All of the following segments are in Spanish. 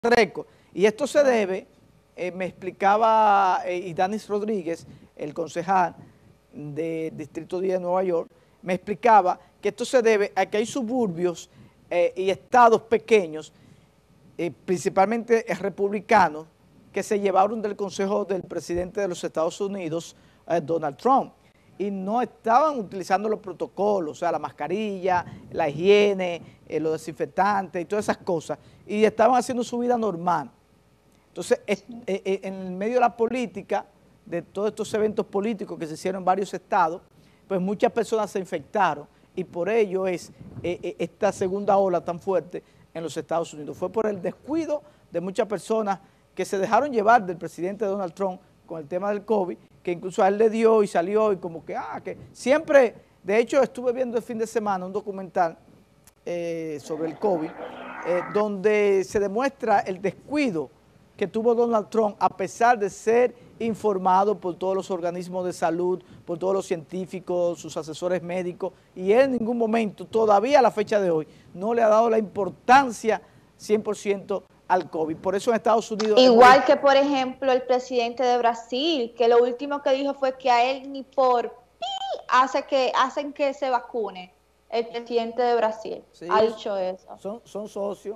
récord. Y esto se debe, me explicaba Idanis Rodríguez, el concejal del Distrito 10 de Nueva York, me explicaba que esto se debe a que hay suburbios y estados pequeños, principalmente republicanos, que se llevaron del consejo del presidente de los Estados Unidos, Donald Trump, y no estaban utilizando los protocolos, o sea, la mascarilla, la higiene, los desinfectantes y todas esas cosas, y estaban haciendo su vida normal. Entonces, en el medio de la política, de todos estos eventos políticos que se hicieron en varios estados, pues muchas personas se infectaron, y por ello es esta segunda ola tan fuerte en los Estados Unidos. Fue por el descuido de muchas personas que se dejaron llevar del presidente Donald Trump con el tema del COVID, que incluso a él le dio y salió y como que siempre, de hecho estuve viendo el fin de semana un documental sobre el COVID, donde se demuestra el descuido que tuvo Donald Trump a pesar de ser informado por todos los organismos de salud, por todos los científicos, sus asesores médicos, y él en ningún momento, todavía a la fecha de hoy, no le ha dado la importancia 100% al COVID. Por eso en Estados Unidos... Igual que, por ejemplo, el presidente de Brasil, que lo último que dijo fue que a él ni por pi hacen que se vacune. El presidente de Brasil ha dicho eso. Son socios.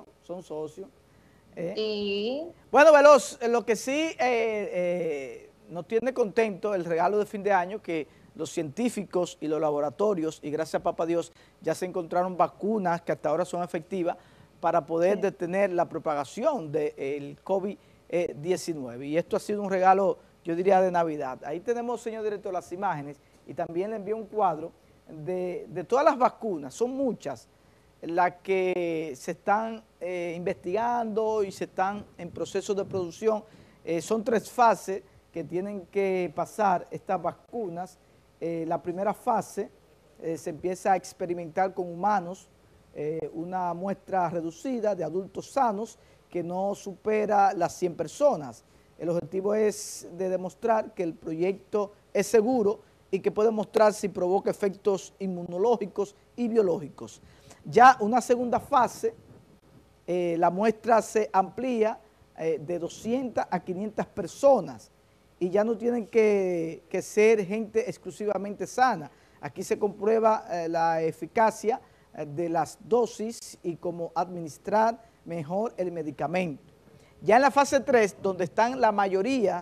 Sí. Bueno, Veloz, lo que sí nos tiene contento el regalo de fin de año, que los científicos y los laboratorios, y gracias a papá Dios, ya se encontraron vacunas que hasta ahora son efectivas para poder detener la propagación del COVID-19. Y esto ha sido un regalo, yo diría, de Navidad. Ahí tenemos, señor director, las imágenes, y también le envío un cuadro de todas las vacunas, son muchas las que se están investigando y se están en proceso de producción. Son 3 fases que tienen que pasar estas vacunas. La primera fase se empieza a experimentar con humanos, una muestra reducida de adultos sanos que no supera las 100 personas. El objetivo es de demostrar que el proyecto es seguro y que puede mostrar si provoca efectos inmunológicos y biológicos. Ya una segunda fase, la muestra se amplía de 200 a 500 personas y ya no tienen que ser gente exclusivamente sana. Aquí se comprueba la eficacia de las dosis y cómo administrar mejor el medicamento. Ya en la fase 3, donde están la mayoría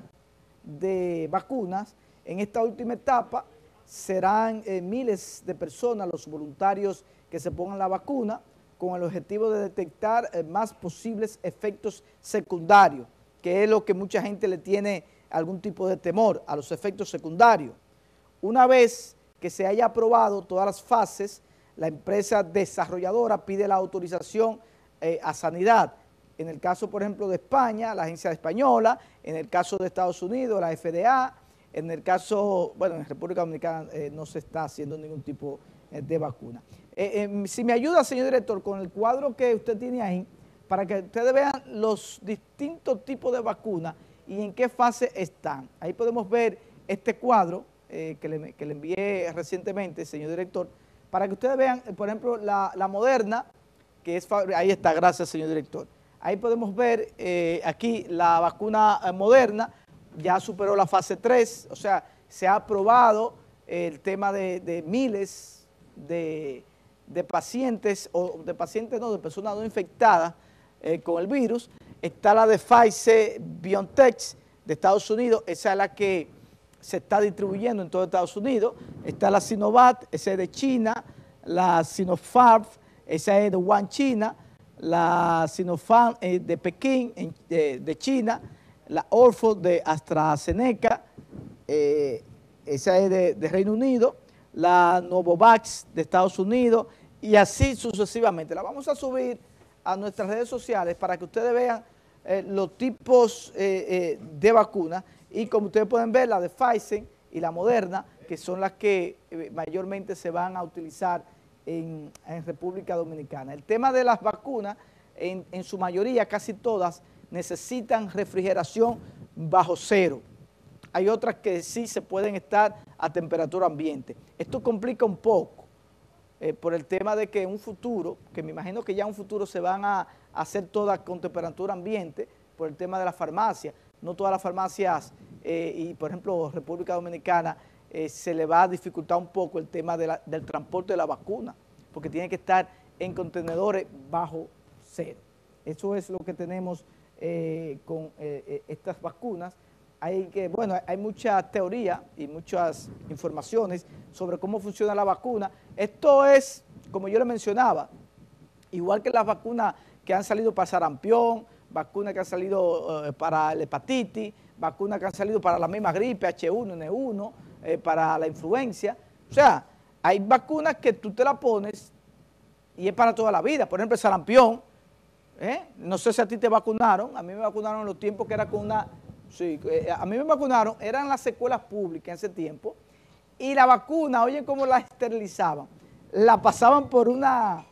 de vacunas, en esta última etapa serán miles de personas los voluntarios que se pongan la vacuna con el objetivo de detectar más posibles efectos secundarios, que es lo que mucha gente le tiene algún tipo de temor a los efectos secundarios. Una vez que se haya aprobado todas las fases, la empresa desarrolladora pide la autorización a Sanidad. En el caso, por ejemplo, de España, la agencia española, en el caso de Estados Unidos, la FDA, en el caso, bueno, en República Dominicana no se está haciendo ningún tipo de vacuna. Si me ayuda, señor director, con el cuadro que usted tiene ahí, para que ustedes vean los distintos tipos de vacunas y en qué fase están. Ahí podemos ver este cuadro que le envié recientemente, señor director, para que ustedes vean, por ejemplo, la Moderna, que es, ahí está, gracias, señor director. Ahí podemos ver aquí la vacuna Moderna, ya superó la fase 3, o sea, se ha aprobado el tema de miles de pacientes, de personas no infectadas con el virus. Está la de Pfizer BioNTech de Estados Unidos, esa es la que se está distribuyendo en todo Estados Unidos. Está la Sinovac, esa es de China, la Sinopharm, esa es de Wuhan, China, la Sinopharm de Pekín, de China, la Oxford de AstraZeneca, esa es de Reino Unido, la Novavax de Estados Unidos y así sucesivamente. La vamos a subir a nuestras redes sociales para que ustedes vean los tipos de vacunas y como ustedes pueden ver, la de Pfizer y la Moderna, que son las que mayormente se van a utilizar en República Dominicana. El tema de las vacunas, en su mayoría, casi todas, necesitan refrigeración bajo cero. Hay otras que sí se pueden estar a temperatura ambiente. Esto complica un poco por el tema de que en un futuro, que me imagino que ya en un futuro se van a hacer todas con temperatura ambiente por el tema de las farmacias. No todas las farmacias, y por ejemplo República Dominicana, se le va a dificultar un poco el tema del transporte de la vacuna, porque tiene que estar en contenedores bajo cero. Eso es lo que tenemos con estas vacunas. Hay mucha teoría y muchas informaciones sobre cómo funciona la vacuna. Esto es, como yo le mencionaba, igual que las vacunas que han salido para sarampión, vacunas que han salido para la hepatitis, vacunas que han salido para la misma gripe, H1N1, para la influencia. O sea, hay vacunas que tú te la pones y es para toda la vida. Por ejemplo, el sarampión, no sé si a ti te vacunaron, a mí me vacunaron en los tiempos que era con una... Sí, a mí me vacunaron, eran las escuelas públicas en ese tiempo, y la vacuna, oye cómo la esterilizaban, la pasaban por una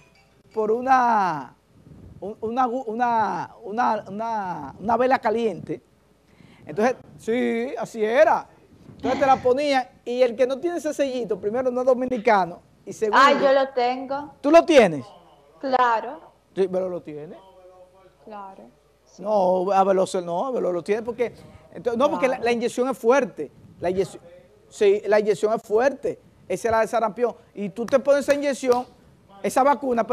vela caliente. Entonces, sí, así era. Entonces te la ponían, y el que no tiene ese sellito, primero no es dominicano, y segundo... Ah, yo lo tengo. ¿Tú lo tienes? Claro. Sí, pero lo tiene. Claro. Sí. No, a Veloso no, a Veloso lo tiene porque... Entonces, no, porque la inyección es fuerte. Sí, la inyección es fuerte. Esa es la de sarampión. Y tú te pones esa inyección, esa vacuna,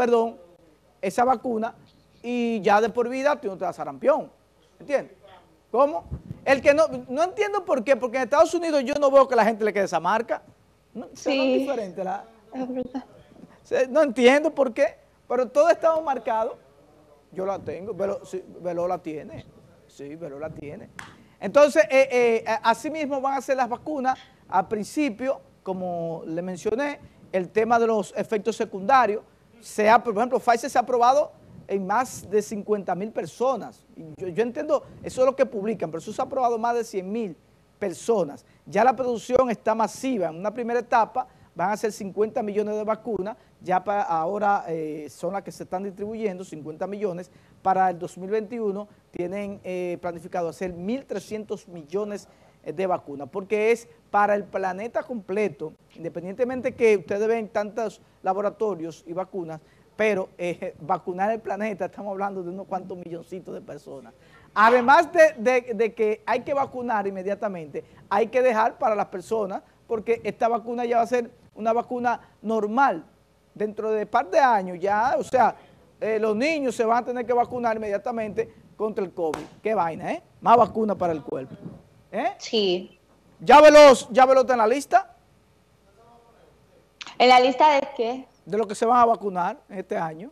y ya de por vida tú no te das sarampión. ¿Entiendes? ¿Cómo? El que no entiendo por qué, porque en Estados Unidos yo no veo que la gente le quede esa marca. No, sí. Es diferente la... Es verdad. No entiendo por qué, pero todo estaba marcado. Yo la tengo, Velo la tiene. Sí, Velo la tiene. Entonces, así mismo van a ser las vacunas. Al principio, como le mencioné, el tema de los efectos secundarios, por ejemplo, Pfizer se ha aprobado en más de 50,000 personas. Yo entiendo, eso es lo que publican, pero eso se ha aprobado más de 100,000 personas. Ya la producción está masiva. En una primera etapa van a ser 50 millones de vacunas, ya para ahora son las que se están distribuyendo, 50 millones. Para el 2021 tienen planificado hacer 1.300 millones de vacunas, porque es para el planeta completo, independientemente que ustedes ven tantos laboratorios y vacunas, pero vacunar el planeta, estamos hablando de unos cuantos milloncitos de personas. Además de que hay que vacunar inmediatamente, hay que dejar para las personas, porque esta vacuna ya va a ser una vacuna normal. Dentro de un par de años ya, o sea, los niños se van a tener que vacunar inmediatamente contra el COVID. Qué vaina, ¿eh? Más vacuna para el cuerpo. Sí. ¿Ya Veloz está en la lista? ¿En la lista de qué? De los que se van a vacunar este año.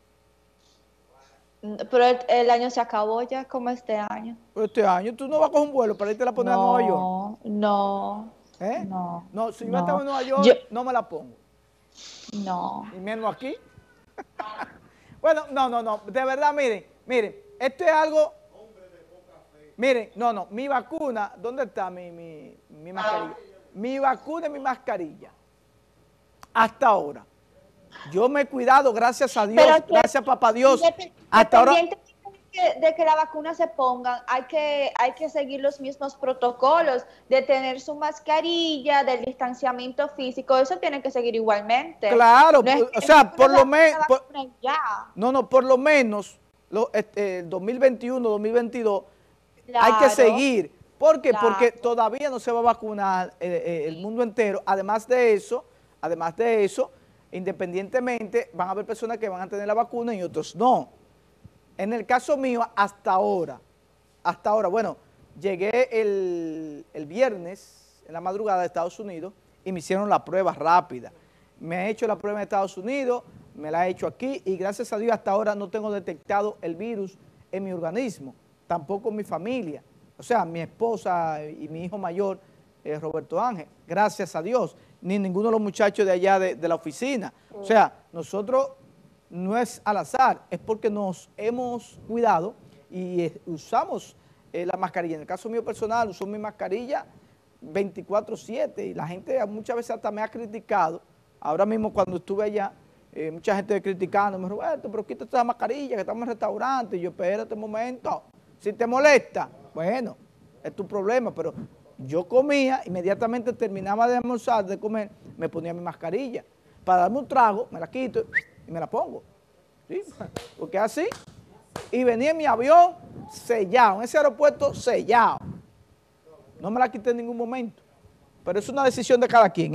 Pero el año se acabó ya, como este año. Este año, ¿tú no vas a coger un vuelo para irte a poner a Nueva York? No. No, si yo estaba en Nueva York, no me la pongo. No. Y menos aquí. Bueno, no, de verdad, miren, esto es algo, miren, mi vacuna, ¿dónde está mi mascarilla? Mi vacuna y mi mascarilla, hasta ahora, yo me he cuidado, gracias a Dios, gracias a papá Dios, hasta ahora... De que la vacuna se pongan, hay que seguir los mismos protocolos de tener su mascarilla, del distanciamiento físico, eso tiene que seguir igualmente. Claro, no o sea, por lo menos, por lo menos, 2021, 2022, claro, hay que seguir. ¿Por qué? Claro. Porque todavía no se va a vacunar el mundo entero. Además de eso, independientemente, van a haber personas que van a tener la vacuna y otros no. En el caso mío, hasta ahora, bueno, llegué el viernes en la madrugada de Estados Unidos y me hicieron la prueba rápida. Me he hecho la prueba en Estados Unidos, me la he hecho aquí y gracias a Dios hasta ahora no tengo detectado el virus en mi organismo, tampoco mi familia, o sea, mi esposa y mi hijo mayor, Roberto Ángel, gracias a Dios, ni ninguno de los muchachos de allá de la oficina. O sea, nosotros... No es al azar, es porque nos hemos cuidado y usamos la mascarilla. En el caso mío personal, uso mi mascarilla 24/7 y la gente muchas veces hasta me ha criticado. Ahora mismo cuando estuve allá, mucha gente criticando, me dijo, Roberto, pero quítate esa mascarilla que estamos en restaurante. Y yo, espérate un momento, si te molesta, bueno, es tu problema, pero yo comía, inmediatamente terminaba de almorzar, de comer, me ponía mi mascarilla. Para darme un trago, me la quito y me la pongo. ¿Sí? Porque así, y venía en mi avión sellado, en ese aeropuerto sellado. No me la quité en ningún momento, pero es una decisión de cada quien.